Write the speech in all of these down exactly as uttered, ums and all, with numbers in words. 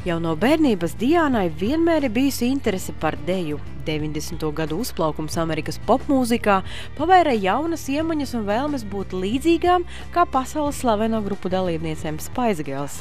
Jau no bērnības Diānai vienmēr ir bijusi interese par deju. deviņdesmito gadu uzplaukums Amerikas popmūzikā pavēra jaunas iemaņas un vēlmes būt līdzīgām kā pasaules slaveno grupu dalībniecēm Spice Girls.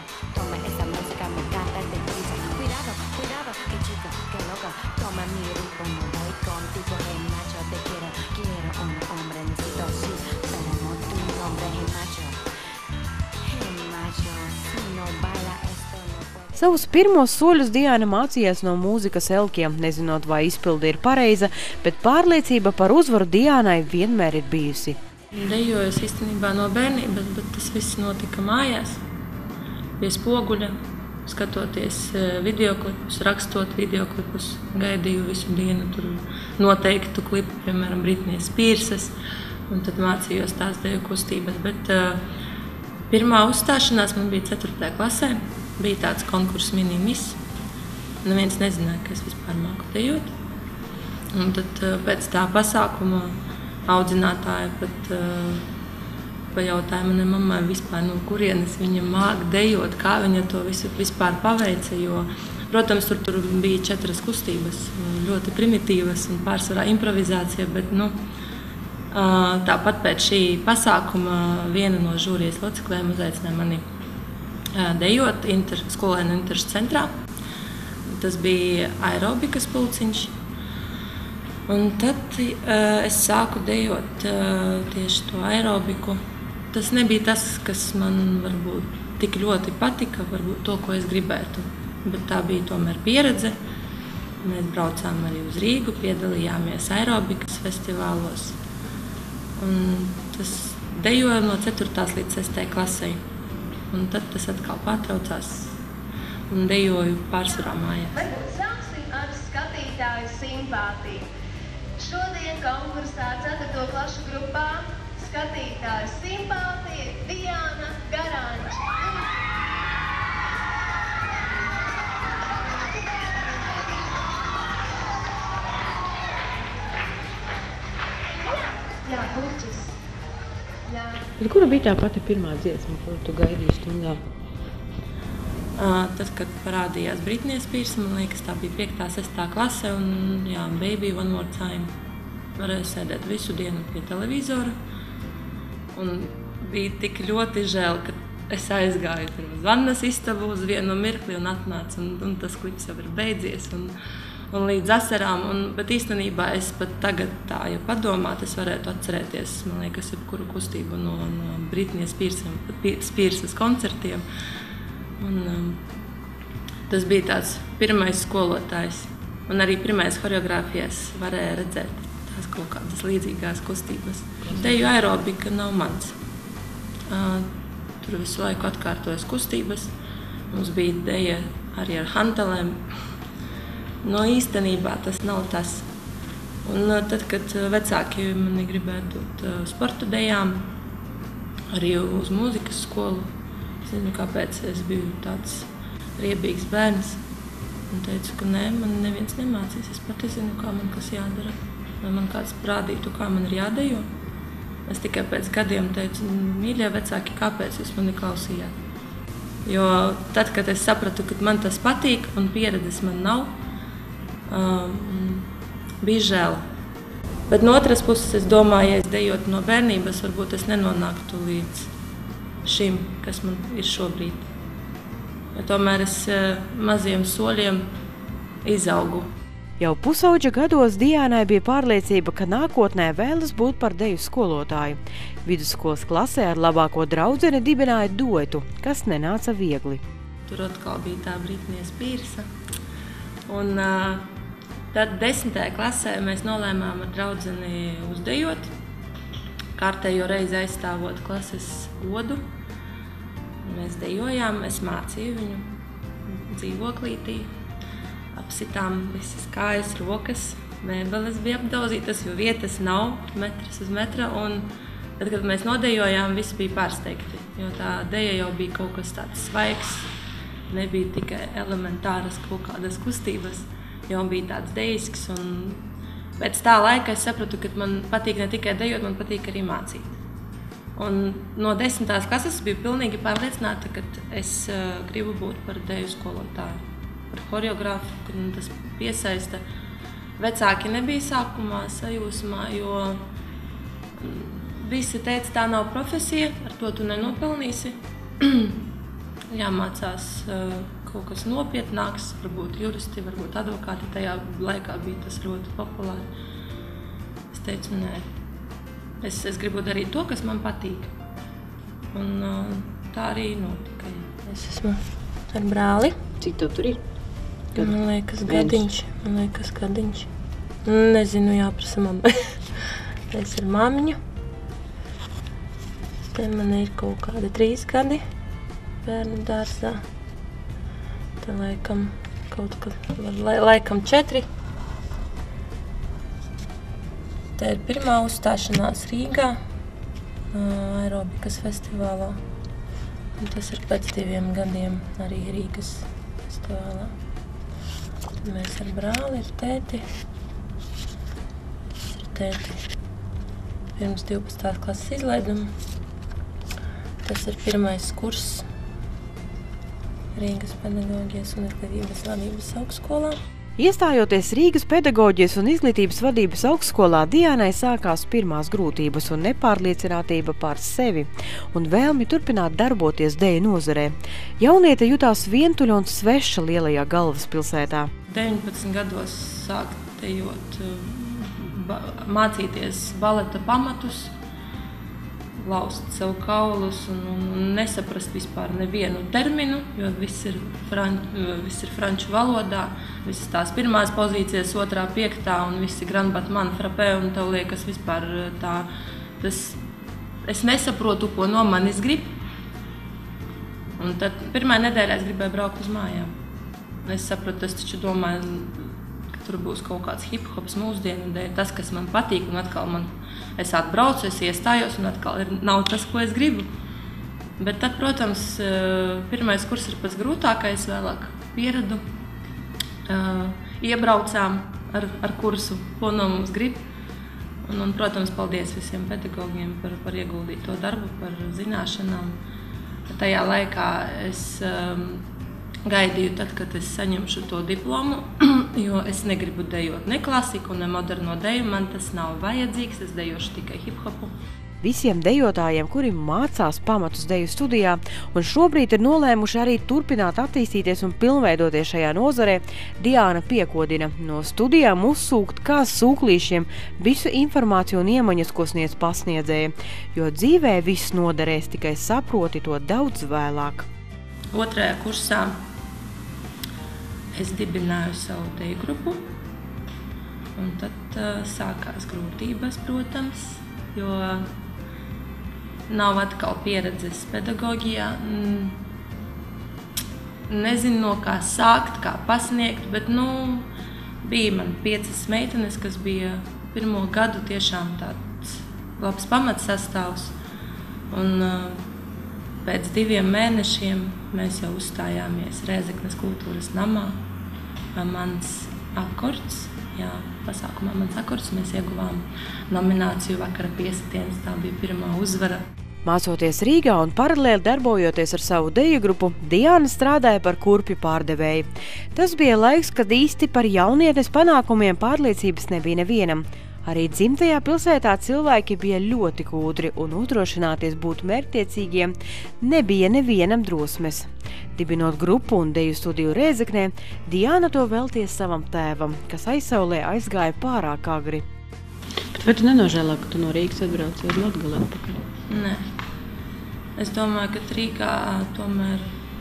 Savus pirmos soļus Diāna mācījās no mūzikas elkiem, nezinot, vai izpilde ir pareiza, bet pārliecība par uzvaru Diānai vienmēr ir bijusi. Dejoju es īstenībā no bērnības, bet tas viss notika mājās, pie spoguļa, skatoties videoklipus, rakstot videoklipus, gaidīju visu dienu tur noteiktu klipu, piemēram, Britney Spearsas, un tad mācījos tās deju kustības, bet uh, pirmā uzstāšanās man bija ceturtajā klasē. Bija tāds konkurss Mini-Miss. Neviens nezināja, ka es vispār māku dejot. Un tad pēc tā pasākuma audzinātāja pat uh, pajautāja manai mammai vispār, no kurienes viņa māka dejot, kā viņa to visu vispār paveica. Jo, protams, tur, tur bija četras kustības, ļoti primitīvas un pārsvarā improvizācija, bet nu, uh, tāpat pēc šī pasākuma viena no žūrijas locekļiem uzaicināja mani dejot inter, skolēnu interešu centrā. Tas bija aerobikas pulciņš. Un tad uh, es sāku dejot uh, tieši to aerobiku. Tas nebija tas, kas man varbūt tik ļoti patika, varbūt to, ko es gribētu. Bet tā bija tomēr pieredze. Mēs braucām arī uz Rīgu, piedalījāmies aerobikas festivālos. Un tas dejoja no ceturtās līdz sestajai klasei. Un tad tas atkal pārtraucās un dejoju pārsvarā mājās. Varbūt sāksim ar skatītāju simpātiju. Šodien konkursā ceturto klašu grupā skatītāju simpātija Diāna Garanča. Jā, puķis. Jā. Bet kura bija tā pati pirmā dziesma, kuru tu gaidīji stundā? Uh, tad, kad parādījās Britney Spears, man liekas, tā bija piektā, sestā klase un jā, Baby One More Time. Varēju sēdēt visu dienu pie televizora. Un bija tik ļoti žēl, ka es aizgāju tur uz vannas istabu uz vienu mirkli un atnācu, un, un tas klips jau ir beidzies. Un, un līdz asarām, un, bet īstenībā es pat tagad tā, ja padomāt, es varētu atcerēties, man liekas, jebkuru kustību no, no Britney Spearsas koncertiem. Un, um, tas bija tāds pirmais skolotājs, un arī pirmais choreogrāfijas varēja redzēt tās kaut kādas līdzīgās kustības. Deju aerobika nav mans. Uh, tur visu laiku atkārtojas kustības. Mums bija deja arī ar hantelēm. No īstenībā tas nav tas. Un tad, kad vecāki mani gribētu dot sporta dejām, arī uz mūzikas skolu, es nezinu, kāpēc es biju tāds riebīgs bērns, un teicu, ka nē, man neviens nemācīs, es pati zinu, kā man kas jādara. Lai man kāds prādītu, kā man ir jādejo. Es tikai pēc gadiem teicu, mīļie vecāki, kāpēc jūs mani klausījāt? Jo tad, kad es sapratu, ka man tas patīk un pieredzes man nav, Um, bija žēl. Bet no otras puses es domāju, ja es dejot no bērnības, varbūt es nenonāktu līdz šim, kas man ir šobrīd. Ja tomēr es uh, maziem soļiem izaugu. Jau pusauģa gados Diānai bija pārliecība, ka nākotnē vēlas būt par deju skolotāju. Vidusskolas klasē ar labāko draudzeni dibināja duetu, kas nenāca viegli. Tur atkal bija tā Britney Spearsa. Un uh, tad desmitajā klasē mēs nolēmām ar draudzeni uzdejot, kārtējo reizi aizstāvot klases godu. Mēs dejojām, es mācīju viņu dzīvoklītī, apsitām visas kājas, rokas, mēbeles bija apdauzītas, jo vietas nav metras uz metra. Un tad, kad mēs nodejojām, visi bija pārsteigti, jo tā deja jau bija kaut kas tāds svaigs. Nebija tikai elementāras kaut kādas kustības, jau bija tāds dejisks. Un pēc tā laika es sapratu, ka man patīk ne tikai dejot, man patīk arī mācīt. Un no desmitās klases biju pilnīgi pārliecināta, ka es uh, gribu būt par deju skolotāju, par horeogrāfu, ka nu, tas piesaista. Vecāki nebija sākumā sajūsmā, jo visi teica, tā nav profesija, ar to tu nenopelnīsi. Jāmācās uh, kaut kas nopietnāks, varbūt juristi, varbūt advokāti. Tajā laikā bija tas ļoti populāri. Es teicu, nē. Es, es gribu darīt to, kas man patīk. Un uh, tā arī notika. Es esmu ar brāli. Cik tev tur ir? Kad? Man liekas, gadiņš. Man liekas, gadiņš. Nezinu, jāprasa mammai. Es ar mammiņu. Te man ir kaut kādi trīs gadi bērnu dārzā. Te laikam kaut kad, lai, laikam četri. Te ir pirmā uzstāšanās Rīgā, aerobikas festivālā. Un tas ir pēc diviem gadiem arī Rīgas festivālā. Tad mēs ar brāli, ar tēti. Ar tēti pirms divpadsmitās klases izlaidumu. Tas ir pirmais kurs Rīgas pedagoģijas un izglītības vadības augstskolā. Iestājoties Rīgas pedagoģijas un izglītības vadības augstskolā, Diānai sākās pirmās grūtības un nepārliecinātība pār sevi un vēlmi turpināt darboties deju nozarē. Jauniete jutās vientuļa un sveša lielajā galvaspilsētā. deviņpadsmit gados sākt dejot, ba mācīties baleta pamatus, laust sev kaulus un, un nesaprast vispār nevienu terminu, jo viss ir, fran, viss ir franču valodā, visas tās pirmās pozīcijas, otrā, piektā un visi grand batman frapē, un tev liekas vispār tā, tas, es nesaprotu, ko no manis grib. Un tad pirmā nedēļā es gribēju braukt uz mājām. Es sapratu, es taču domāju, ka tur būs kaut kāds hip-hops mūsdienu dēļ, tas, kas man patīk, un atkal man es atbraucu, es iestājos, un atkal ir, nav tas, ko es gribu. Bet tad, protams, pirmais kurs ir pats grūtākais, vēlāk pieradu. Iebraucām ar, ar kursu, ko no mums grib. Un, un, protams, paldies visiem pedagogiem par, par ieguldīto darbu, par zināšanām. Tajā laikā es um, gaidīju tad, kad es saņemšu to diplomu, jo es negribu dejot ne klasiku, ne moderno deju, man tas nav vajadzīgs, es dejošu tikai hip-hopu. Visiem dejotājiem, kuri mācās pamatus deju studijā un šobrīd ir nolēmuši arī turpināt attīstīties un pilnveidoties šajā nozarē, Diāna piekodina no studijām uzsūkt kā sūklīšiem visu informāciju un iemaņas, ko sniedz pasniedzēja, jo dzīvē viss noderēs, tikai saproti to daudz vēlāk. Otrajā kursā es dibināju savu deju grupu, un tad uh, sākās grūtības, protams, jo nav atkal pieredzes pedagoģijā. Nezinu, no kā sākt, kā pasniegt, bet nu, bija man piecas meitenes, kas bija pirmo gadu tiešām tāds labs pamatsastāvs. Un uh, pēc diviem mēnešiem mēs jau uzstājāmies Rēzeknes kultūras namā. Mans akords, jā, pasākumā mans akords, mēs ieguvām nomināciju vakara piesitienas, tā bija pirmā uzvara. Mācoties Rīgā un paralēli darbojoties ar savu deju grupu, Diāna strādāja par kurpju pārdevēju. Tas bija laiks, kad īsti par jaunietes panākumiem pārliecības nebija nevienam. Arī dzimtajā pilsētā cilvēki bija ļoti kūdri un uzdrošināties būt mērķtiecīgiem nebija nevienam drosmes. Dibinot grupu un deju studiju Rēzeknē, Diāna to veltīja savam tēvam, kas aizsaulē aizgāja pārāk agri. Bet vai tu nenožēlā, ka tu no Rīgas atbrauci uz Latgali atpakaļ? Nē. Es domāju, ka Rīgā tomēr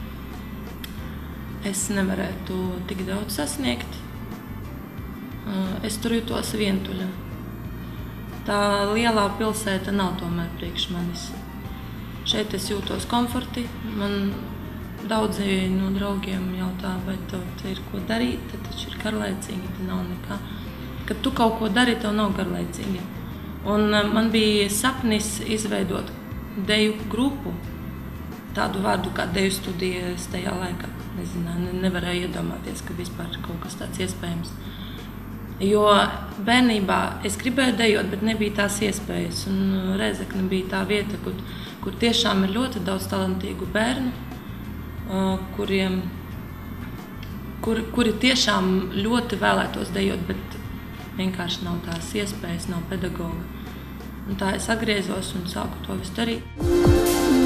es nevarētu tik daudz sasniegt. Es tur jutos vientuļa. Tā lielā pilsēta nav tomēr priekš manis. Šeit es jūtos komforti. Man daudzi no draugiem jautā, vai tev te ir ko darīt, te taču ir garlaicīgi, te nav nekā. Kad tu kaut ko dari, tev nav garlaicīgi. Un man bija sapnis izveidot deju grupu, tādu vārdu kā deju studijas tajā laikā. Nezinu, nevarēju iedomāties, ka vispār kaut kas tāds iespējams. Jo bērnībā es gribēju dejot, bet nebija tās iespējas. Un Rēzekne bija tā vieta, kur, kur tiešām ir ļoti daudz talantīgu bērnu, kuriem, kur, kuri tiešām ļoti vēlētos dejot, bet vienkārši nav tās iespējas, nav pedagoga. Un tā es atgriezos un sāku to visu darīt.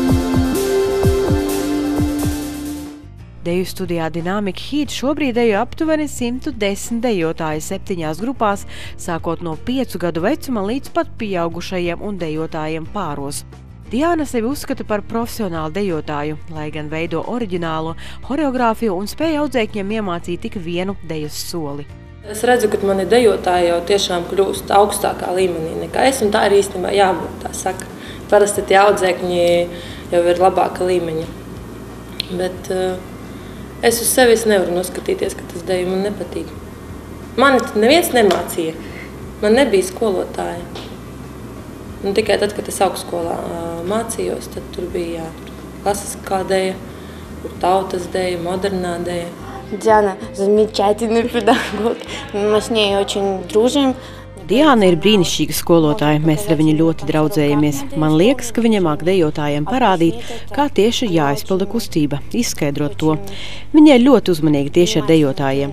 Deju studijā Dynamic Heat šobrīd dejo aptuveni simt desmit dejotāji septiņās grupās, sākot no piecu gadu vecuma līdz pat pieaugušajiem un dejotājiem pāros. Diāna sevi uzskata par profesionālu dejotāju, lai gan veido oriģinālo horeogrāfiju un spēja audzēkņiem iemācīt tik vienu dejas soli. Es redzu, ka mani dejotāji jau tiešām kļūst augstākā līmenī nekā es, un tā ir īstenībā jābūt, tā saka. Parasti tie audzēkņi jau ir labāka līmeņa. Bet uh, es uz sevis nevaru noskatīties, ka tas deju man nepatīk. Mani neviens nemācīja. Man nebija skolotāja. Un tikai tad, kad es augstskolā uh, mācījos, tad tur bija jā, klasiskā deja, tautas deja, modernā deja. Диана замечательный педагог. Мы с ней очень дружим. Diāna ir brīnišķīga skolotāja, mēs ar viņu ļoti draudzējamies. Man liekas, ka viņa māk dejotājiem parādīt, kā tieši jāizpilda kustība, izskaidrot to. Viņa ir ļoti uzmanīga tieši ar dejotājiem.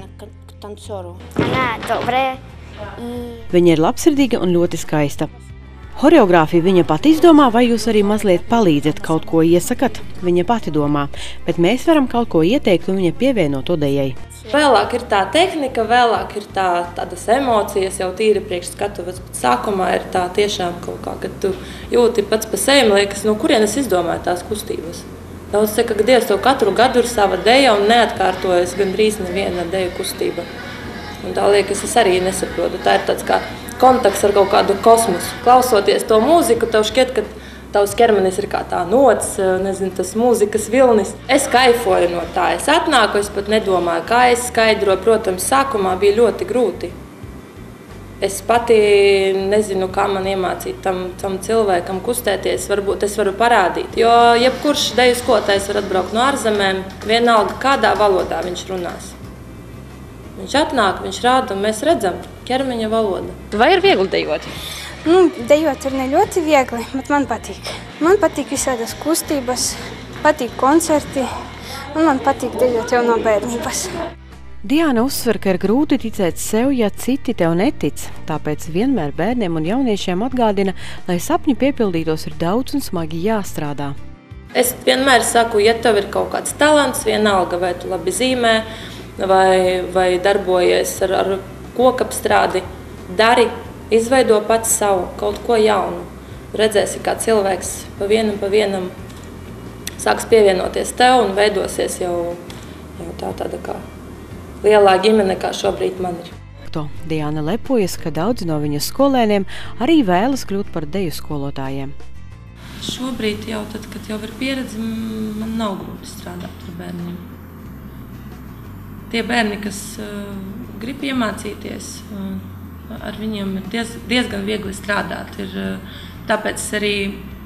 Viņa ir labsirdīga un ļoti skaista. Horeogrāfiju viņa pati izdomā, vai jūs arī mazliet palīdzat, kaut ko iesakat? Viņa pati domā, bet mēs varam kaut ko ieteikt un viņa pievieno to dejai. Vēlāk ir tā tehnika, vēlāk ir tā, tādas emocijas jau tīri priekš skatuves, bet sākumā ir tā tiešām kaut kā, kad tu jūti pats pa sevi, liekas, no kurienes izdomāja tās kustības. Daudz saka, ka Dievs tev katru gadu ir sava deja un neatkārtojas gandrīz neviena deju kustība. Un tā liekas, es arī nesaprotu. Tā ir tāds kā kontakts ar kaut kādu kosmosu. Klausoties to mūziku, tev šķiet, ka tavs ķermenis ir kā tā nots, nezinu, tas mūzikas vilnis. Es kaifoju no tā. Es atnāku, es pat nedomāju, kā es skaidroju. Protams, sākumā bija ļoti grūti. Es pati nezinu, kā man iemācīt tam, tam cilvēkam kustēties. Varbūt es varu parādīt. Jo jebkurš deju skolotājs var atbraukt no ārzemēm, vienalga kādā valodā viņš runās. Viņš atnāk, viņš rāda, un mēs redzam ķermeņa valodu. Vai ir viegli dejot? Nu, dejot ir ne ļoti viegli, bet man patīk. Man patīk visādas kustības, patīk koncerti, un man patīk dejot jau no bērnības. Diāna uzsver, ka ir grūti ticēt sev, ja citi tev netic. Tāpēc vienmēr bērniem un jauniešiem atgādina, lai sapņi piepildītos ir daudz un smagi jāstrādā. Es vienmēr saku, ja tev ir kaut kāds talants, vienalga vai tu labi zīmē, vai, vai darbojies ar, ar kokapstrādi, dari, izveido pats savu, kaut ko jaunu. Redzēsi, kā cilvēks pa vienam, pa vienam sāks pievienoties tev un veidosies jau, jau tā tāda kā lielā ģimene, kā šobrīd man ir. Diāna lepojas, ka daudzi no viņas skolēniem arī vēlas kļūt par deju skolotājiem. Šobrīd jau tad, kad jau ir pieredze, man nav grūti strādāt ar bērniem. Tie bērni, kas uh, grib iemācīties, uh, ar viņiem ir diez, diezgan viegli strādāt. Ir, uh, tāpēc es arī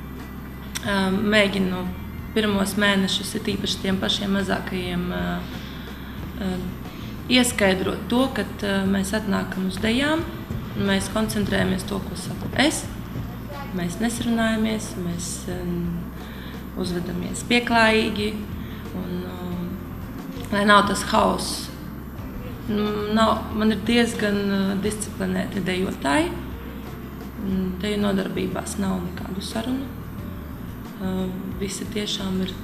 uh, mēģinu pirmos mēnešus, ir īpaši tiem pašiem mazākajiem, uh, uh, ieskaidrot to, ka uh, mēs atnākam uz dejām, un mēs koncentrējamies to, ko saku es. Mēs nesrunājamies, mēs um, uzvedamies pieklājīgi. Un, uh, lai nav tas hauss. Nav, man ir diezgan disciplinēti dejotāji. Deju nodarbībās nav nekādu sarunu. Visi tiešām ir.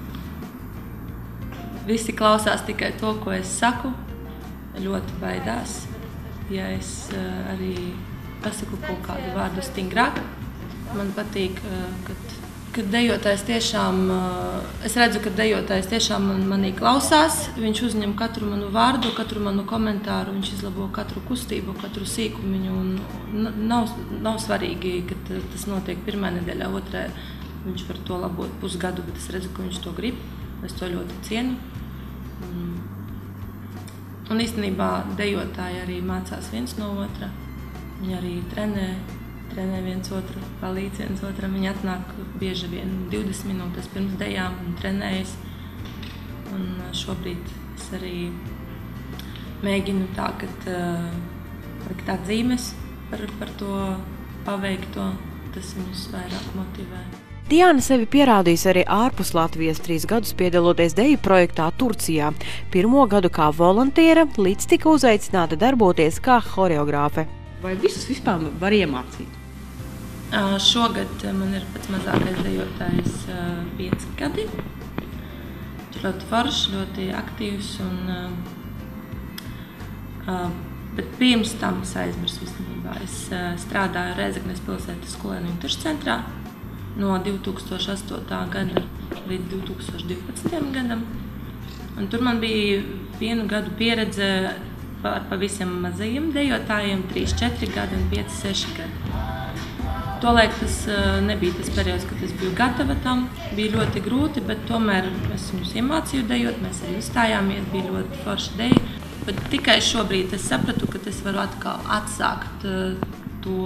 Visi klausās tikai to, ko es saku. Ļoti baidās. Ja es arī pasaku kaut kādu vārdu stingrāk. Man patīk, kad Kad dejotājs tiešām, es redzu, ka dejotājs tiešām man, manī klausās, viņš uzņem katru manu vārdu, katru manu komentāru, viņš izlabo katru kustību, katru sīkumiņu. Un nav, nav svarīgi, ka tas notiek pirmā nedēļā, otrē viņš var to labot pusgadu, bet es redzu, ka viņš to grib. Es to ļoti cienu. Un, un īstenībā dejotāji arī mācās viens no otra. Viņi arī trenē. Trenē viens otru, palīdz viens otram. Viņi atnāk bieži vien divdesmit minūtes pirms dejām un trenējas. Un šobrīd es arī mēģinu tā, ka uh, likt atzīmes par, par to paveikto, tas viņus vairāk motivē. Diana sevi pierādījis arī ārpus Latvijas, trīs gadus piedaloties deju projektā Turcijā. Pirmo gadu kā volontiera, līdz tika uzaicināta darboties kā horeogrāfe. Vai visus vispār var iemācīt? Uh, šogad man ir pats mazākais dejotājs uh, pieci gadi. Viņš ļoti foršs, ļoti aktīvs, un, uh, uh, bet pirms tam es aizmirsu īstenībā. Es uh, strādāju Rēzeknes pilsētas skolēnu interešu centrā no divi tūkstoši astotā gada līdz divi tūkstoši divpadsmitajam gadam. Un tur man bija vienu gadu pieredze par pavisam mazajiem dejotājiem, trīs, četri gadi un pieci, seši gadi. Tolaik tas nebija tas periods, kad es biju gatava tam. Bija ļoti grūti, bet tomēr es viņus iemācīju dejot, mēs arī uzstājāmies, bija ļoti forša deja. Bet tikai šobrīd es sapratu, ka es varu atkal atsākt to,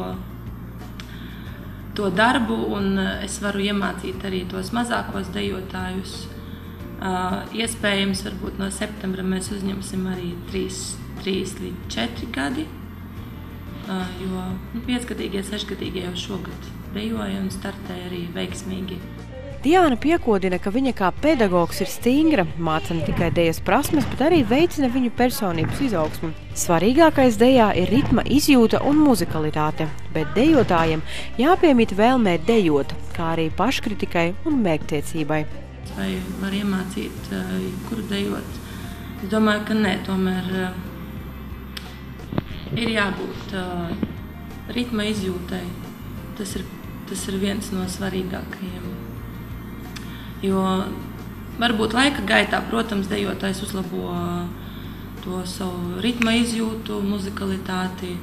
to darbu, un es varu iemācīt arī tos mazākos dejotājus. Iespējams, varbūt no septembra mēs uzņemsim arī trīs, trīs līdz četri gadi. Jo nu, piecgadīgie, sešgadīgie jau šogad dejoja un startēja arī veiksmīgi. Diana piekodina, ka viņa kā pedagogs ir stingra, māca ne tikai dejas prasmes, bet arī veicina viņu personības izaugsmu. Svarīgākais dejā ir ritma izjūta un muzikalitāte, bet dejotājiem jāpiemīt vēlmē dejot, kā arī paškritikai un mērķtiecībai. Vai var iemācīt, kuru dejot? Es domāju, ka nē, tomēr ir jābūt uh, ritma izjūtai. Tas ir, tas ir viens no svarīgākajiem. Jo varbūt laika gaitā, protams, dejotājs uzlabo to savu ritma izjūtu, muzikalitāti.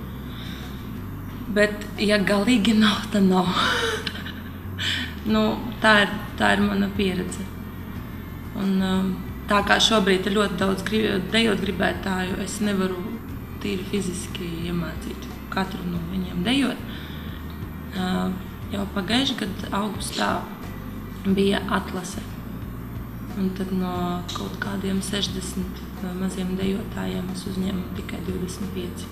Bet, ja galīgi nav, tad nav. nu, tā, ir, tā ir mana pieredze. Un, um, tā kā šobrīd ir ļoti daudz grib, dejot gribētāju, es nevaru tīri fiziski iemācīt katru no viņiem dejot. Uh, jau pagājušajā gadā augustā bija atlase. Un tad no kaut kādiem sešdesmit maziem dejotājiem es uzņēmu tikai divdesmit pieci.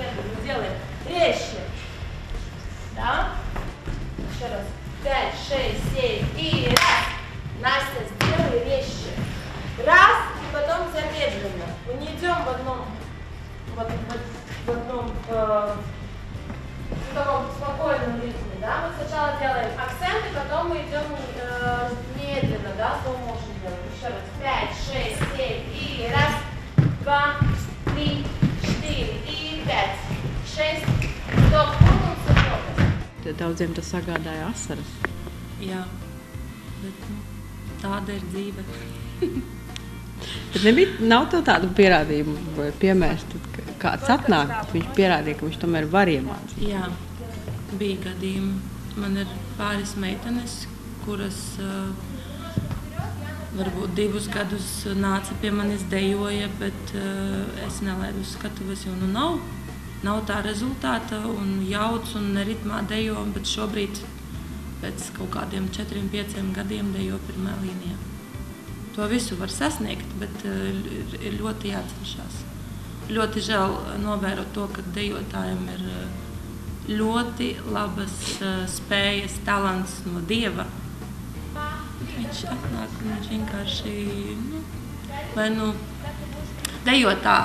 Да? Еще раз. Пять, шесть, семь и раз. Настя, сделай резче. Раз, и потом замедленно. Мы не идем в одном, в, в, в одном э, в таком спокойном ритме, да? Мы сначала делаем акценты, потом мы идем э, медленно, да? Slow motion делаем. Еще раз. Пять, шесть, семь и раз, два, три, четыре и пять, шесть. Стоп, кругом сапогos. Daudziem tas sagādāja asaras. Jā, bet nu, tāda ir dzīve. Bet nebija, nav tev tādu pierādījumu vai piemērs, tad kāds atnāk, viņš pierādīja, ka viņš tomēr var iemācīt. Jā, bija gadījumi. Man ir pāris meitenes, kuras uh, varbūt divus gadus nāca pie manis dejoja, bet uh, es nelaidu uz skatuves, jo nu nav. Nav tā rezultāta un jauc un ritmā dejo, bet šobrīd pēc kaut kādiem četriem, pieciem gadiem dejo pirmā līnijā. To visu var sasniegt, bet uh, ir ļoti jācenšas. Ļoti žēl novērot to, ka dejotājiem ir ļoti labas uh, spējas, talants no Dieva. Viņš atnāk un viņš vienkārši, nu, vai nu, dejotā.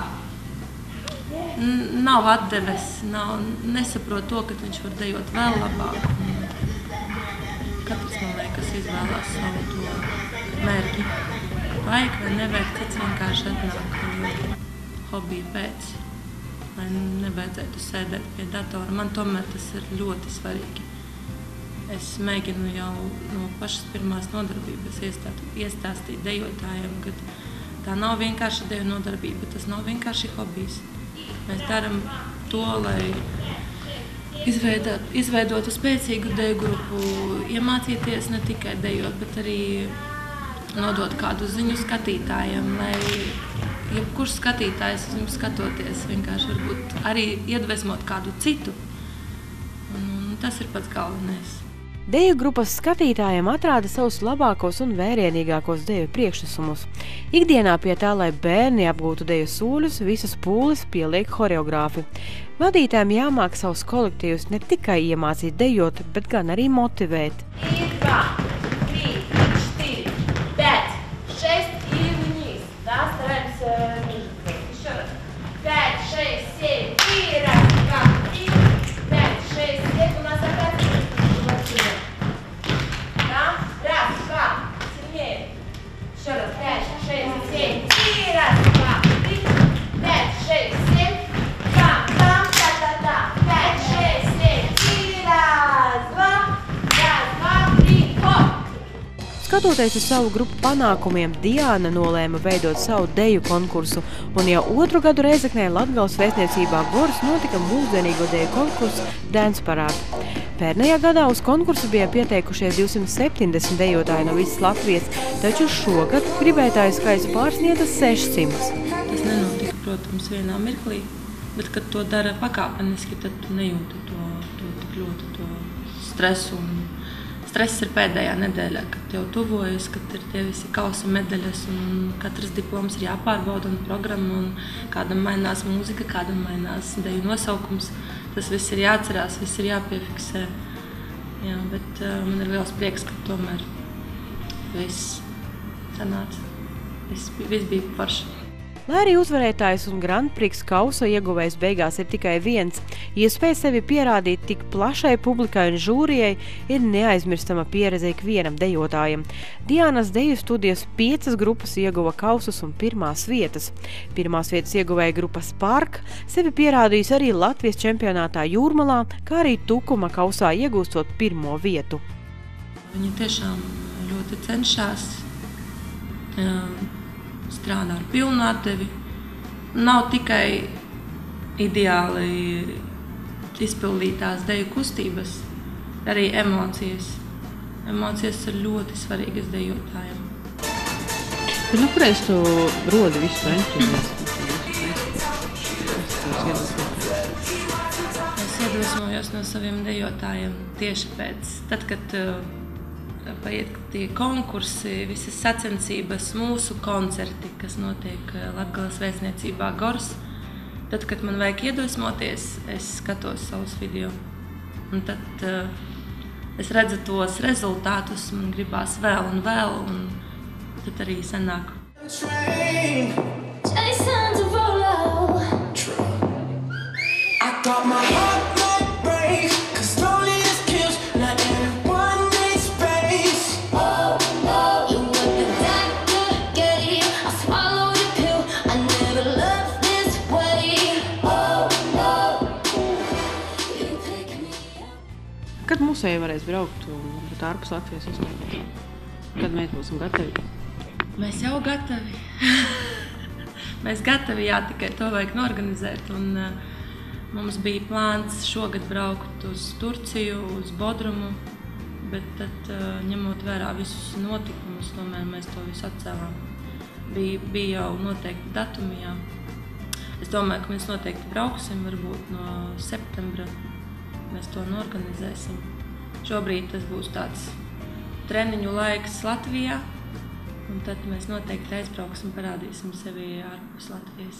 Nav atdeves, nav, nesaprot to, ka viņš var dejot vēl labāk. Katrs, man liekas, izvēlās savu to mērķi. Vajag vai nevajag, cits vienkārši atnāk hobija pēc, lai nevajadzētu sēdēt pie datora. Man tomēr tas ir ļoti svarīgi. Es mēģinu jau no pašas pirmās nodarbības iestāstīt dejotājiem, ka tā nav vienkārši deju nodarbība, tas nav vienkārši hobijs. Mēs darām to, lai izveidot, izveidotu spēcīgu deju grupu, iemācīties ne tikai dejot, bet arī nodot kādu ziņu skatītājiem, lai jebkurš skatītājs uz viņu skatoties vienkārši varbūt arī iedvesmot kādu citu. Un, un tas ir pats galvenais. Deju grupas skatītājiem atrāda savus labākos un vērienīgākos deju priekšnesumus. Ikdienā pie tā, lai bērni apgūtu deju sūļus, visas pūles pieliek horeogrāfi. Vadītājiem jāmāk savus kolektīvus ne tikai iemācīt dejot, bet gan arī motivēt. два, три, четыре, пять, шесть и вниз. Да, стараемся ниже. Еще раз. пять, шесть, семь и раз, два, три, пять, шесть, семь. У нас опять сюда. Да, раз, два, сильнее. Еще раз. пять, шесть, семь и раз, два, три, пять, шесть, семь. Там, там, та-та-та. пять, шесть, семь и раз, два. Skatoties uz savu grupu panākumiem, Diāna nolēma veidot savu deju konkursu, un jau otru gadu Rēzeknē Latgales vēstniecībā Goras notika mūsdienīgo deju konkursu Dance Parade. Pērnējā gadā uz konkursu bija pieteikušies divsimt septiņdesmit dejotāji no visas Latvijas, taču šogad gribētāju skaits pārsniedza sešsimt. Tas nenotika, protams, vienā mirklī, bet, kad to dara pakāpeniski, tad tu nejūti to, to tik ļoti to stresu. Un stress ir pēdējā nedēļā, kad jau tuvojas, kad ir tie visi kausa medaļas un katrs diploms ir jāpārbauda un programma un kādam mainās mūzika, kādam mainās deju nosaukums. Tas viss ir jāatcerās, viss ir jāpiefiksē. Jā, bet uh, man ir liels prieks, ka tomēr viss sanāca. Viss, viss bija forši. Lai arī uzvarētājs un Grand Prix kausa ieguvējs beigās ir tikai viens, iespēja sevi pierādīt tik plašai publikai un žūrijai ir neaizmirstama pieredze ikvienam dejotājam. Diānas deju studijas piecas grupas ieguva kausus un pirmās vietas. Pirmās vietas ieguvēja grupa Spark sevi pierādījis arī Latvijas čempionātā Jūrmalā, kā arī Tukuma kausā iegūstot pirmo vietu. Viņi tiešām ļoti cenšas. Um, strādā ar pilnu atdevi. Nav tikai ideāli izpildītās deju kustības, arī emocijas. Emocijas ir ļoti svarīgas dejotājiem. Bet no kurienes tu rodi visu entuziasmu? Es iedvesmojos no saviem dejotājiem tieši pēc, tad, kad paiet tie konkursi, visas sacensības, mūsu koncerti, kas notiek Latgales vēstniecībā Goras. Tad, kad man vajag iedvesmoties, es skatos savus video. Un tad uh, es redzu tos rezultātus, man gribās vēl un vēl, un tad arī sanāk. Kad musēji varēs braukt un varbūt ārpus Latvijas uzņēmēt? Kad mēs būsim gatavi? Mēs jau gatavi. Mēs gatavi, jā, tikai to vajag norganizēt. Un, uh, mums bija plāns šogad braukt uz Turciju, uz Bodrumu, bet tad, uh, ņemot vērā visus notikumus, tomēr mēs to visu atcēlām. Bija, bija jau noteikti datumi, jā. Es domāju, ka mēs noteikti brauksim, varbūt no septembra. Mēs to norganizēsim. Šobrīd tas būs tāds treniņu laiks Latvijā, un tad mēs noteikti aizbrauksim, parādīsim sevi ārpus Latvijas.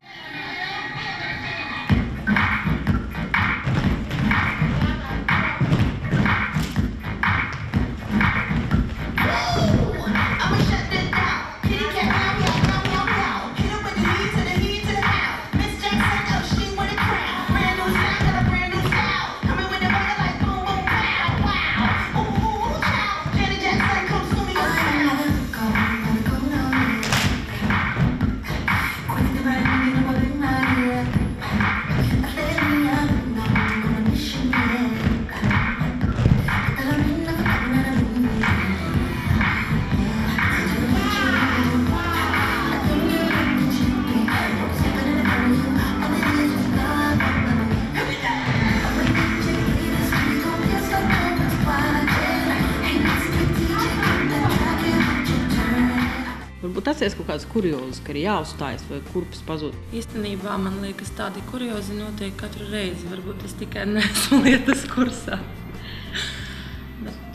Varbūt atcies kaut kāds kuriozs, ka ir jāuzstājas vai kurpes pazūd. Īstenībā man liekas, tādi kuriozi notiek katru reizi. Varbūt es tikai neesmu lietas kursā. Bet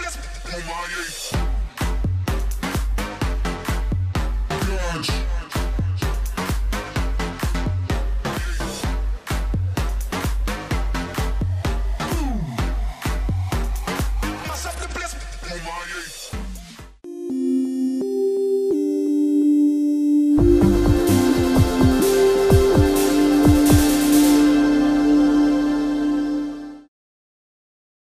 bless oh my yeah. Dodge.